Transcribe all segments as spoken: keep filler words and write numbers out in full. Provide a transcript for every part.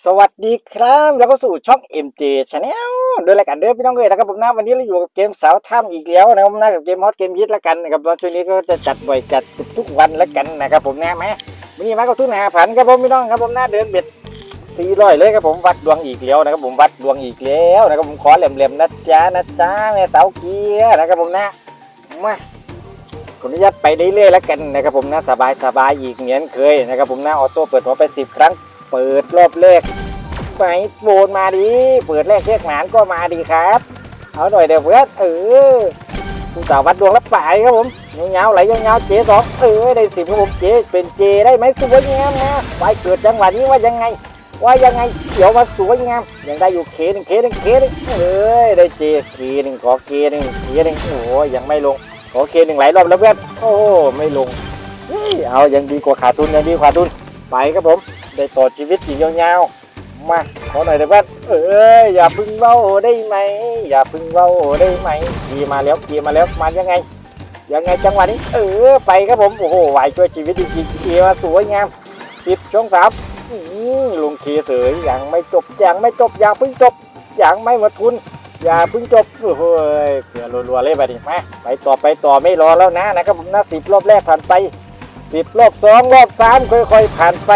สวัสดีครับแล้วก็สู่ช่อง เอ็ม เจ Channel โดยรายการเดิมพี่น้องเลยนะครับผมนะวันนี้เราอยู่กับเกมสาวถ้ำอีกแล้วนะครับนะกับเกมฮอตเกมฮิตแล้วกันนะครับตอนช่วงนี้ก็จะจัดบ่อยจัดทุกวันแล้วกันนะครับผมนะแม่วันนี้มากับทุนหาผันครับผมพี่น้องครับผมนะเดินเบ็ดสี่ร้อยเลยครับผมวัดดวงอีกแล้วนะครับผมวัดดวงอีกแล้วนะครับผมขอเหลี่ยมๆนะจ๊ะนะจ๊ะแม่สาวเกียร์นะครับผมนะมาขออนุญาตไปเรื่อยๆแล้วกันนะครับผมนะสบายสบายอีกเหมือนเคยนะครับผมนะออโต้เปิดหัวไปสิบครั้งเปิดรอบแรกไปโบนมาดีเปิดแรกเรียกหมานก็มาดีครับเอาหน่อยเดี๋ยวเพื่อนเออคุณสาววัดดวงแล้วไปครับผมเงาๆไหลเงาๆเจสองเออได้สิบครับผมเจเป็นเจได้ไหมสวยงามนะไปเกิดจังหวะนี้ว่ายังไงว่ายังไงเขียวมาสวยงามยังได้อยู่เคหนึ่งเคหนึ่งเคหนึ่งเอ้ยได้เจเคหนึ่งขอเคหนึ่งเคหนึ่งโอ้ยยังไม่ลงขอเคหนึ่งหลายรอบแล้วเพื่อนโอ้ไม่ลงเอายังดีกว่าขาดทุนยังดีกว่าขาดทุนไปครับผมได้ต่อชีวิตอีกยาวๆมาขอหน่อยเถอะเพื่อนเอ้ยอย่าพึ่งเบ้าได้ไหมอย่าพึ่งเบ้าได้ไหมกีมาแล้วกีมาแล้วมายังไงยังไงจังหวะนี้เออไปครับผมโอ้โหไหวช่วยชีวิตจริงๆกีมาสวยงามสิบช่องสามลงเคเสยยังไม่จบยังไม่จบอย่าพึ่งจบยังไม่หมดทุนอย่าพึ่งจบโอ้โหเกลือรัวๆเลยไปดิมาไปต่อไปต่อไม่รอแล้วนะนะครับผมนะสิบรอบแรกผ่านไปสิบรอบสองรอบสามค่อยๆผ่านไป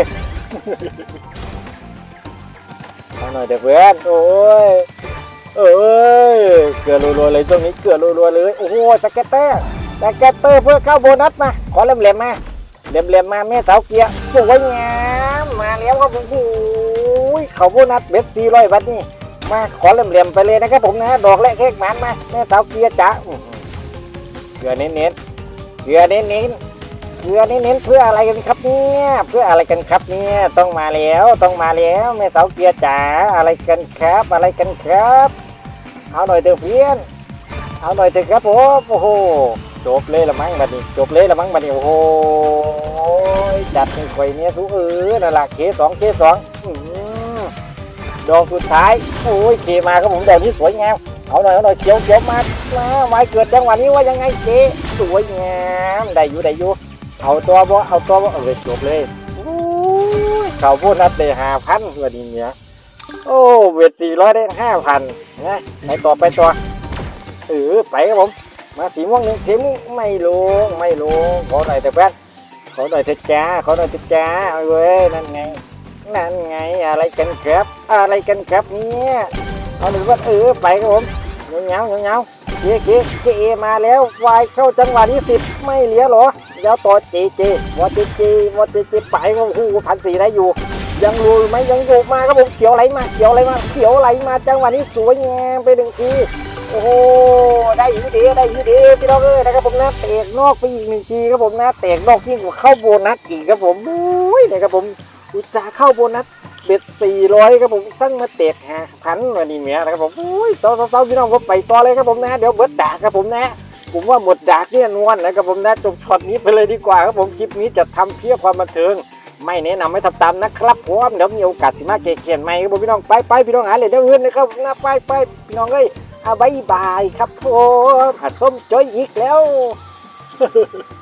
เอาหน่อยเดี๋ยวเพื่อนโอ้ยเอ้ยเกลือรัวๆเลยตรงนี้เกลือรัวๆเลยโอ้โหสเก็ตเตอร์สเก็ตเตอร์เพื่อเข้าโบนัสมาขอเล่มๆมาเล่มๆมาแม่สาวเกียร์สวยงามมาแล้วครับผมโอ้ยเขาโบนัสเบ็ดสี่ร้อยบาทนี่มาขอเล่มๆไปเลยนะครับผมนะดอกและเค้กหมานมาแม่สาวเกียร์จ๋าเกลือเน้นๆเกลือเน้นๆเกลือเน้นๆเพื่ออะไรกันครับเนี่ยเพื่ออะไรกันครับเนี่ยต้องมาแล้วต้องมาแล้วแม่สาวเกียร์จ๋าอะไรกันครับอะไรกันครับเอาหน่อยเถอะเพื่อนเอาหน่อยเถอะครับผมโอ้โหจบเลยละมั้งบัดนี้จบเลยละมั้งบัดนี้โอ้โหจัดเป็นไข่เนี้ยสู้เออนั่นแหละเคสองเคสองดอกสุดท้ายโอ้ยเคมาครับผมดอกนี้สวยงามเอาหน่อยเอาหน่อยเขียวเขียวมามาไว้เกิดจังหวะนี้ว่ายังไงเจ๊สวยงามได้อยู่ได้อยู่เอาตัวบ่เอาตัวบ่เอาเลยจบเลยเขาพูดนัดได้ห้าพันวันนี้เนี่ยโอ้เวทสี่ร้อยได้ห้าพันนะไปต่อไปต่อเออไปครับผมมาสีม่วงหนึ่งสีม่วงไม่ลงไม่ลงขอหน่อยแต่แป๊บขอหน่อยเถอะจ้าขอหน่อยเถอะจ้าเอาเว้ยนั่นไงนั่นไงอะไรกันครับอะไรกันครับเนี่ยเอาหนึ่งว่าเออไปครับผมเงาเงาเงาเจ๊เจ๊เจ๊มาแล้ววายเข้าจังหวะที่สิบไม่เหลือหรอเดี๋ยวต่อเจเจวอเจเจวอเจเจไปก็โอ้โหพันสี่ได้อยู่ยังรูไหมยังอยู่มาครับผมเขียวไหลมาเขียวไหลมาเขียวไหลมาจังหวะนี้สวยงามไปหนึ่งทีโอ้โหได้อยู่ดีได้อยู่ดีพี่น้องเอ้ยนะครับผมนะเตะนอกไปอีกหนึ่งทีครับผมนะเตะนอกยิ่งกว่าเข้าโบนัสอีกครับผมอุ้ยนะครับผมอุตส่าห์เข้าโบนัสเบ็ดสี่ร้อยครับผมสั่งมาเตะหาพันวันนี้เมียนะครับผมอุ้ยเศร้าเศร้าพี่น้องก็ไปต่อเลยครับผมนะเดี๋ยวเบิร์ดด่าครับผมนะผมว่าหมดดาร์กเนี่ยนวลนะครับผมนะจบช็อตนี้ไปเลยดีกว่าครับผมคลิปนี้จะทำเพื่อความบันเทิงไม่แนะนำให้ทำตามนะครับผมเดี๋ยวมีโอกาสสิมาเขียนใหม่ครับผมพี่น้องไปไปพี่น้องหาเลยเดี๋ยวเงินนะครับนะไปไปพี่น้องเอ้ยเอาบายบายครับผมหัดส้มจ้อยอีกแล้ว